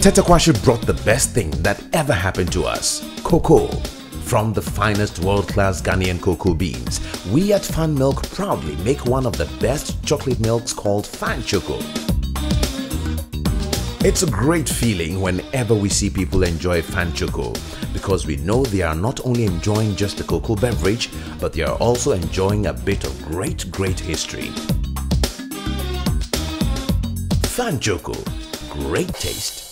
Tetekwashi brought the best thing that ever happened to us: cocoa. From the finest world-class Ghanaian cocoa beans, we at Fan Milk proudly make one of the best chocolate milks called FanChoco. It's a great feeling whenever we see people enjoy FanChoco, because we know they are not only enjoying just a cocoa beverage, but they are also enjoying a bit of great history. FanChoco, great taste.